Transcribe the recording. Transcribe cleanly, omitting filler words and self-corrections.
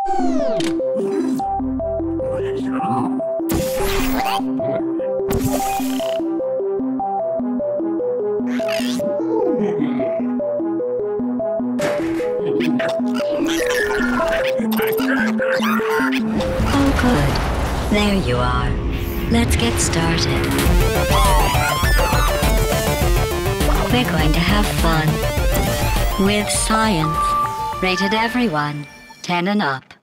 Oh, good. There you are. Let's get started. We're going to have fun with science. Rated everyone 10 and up.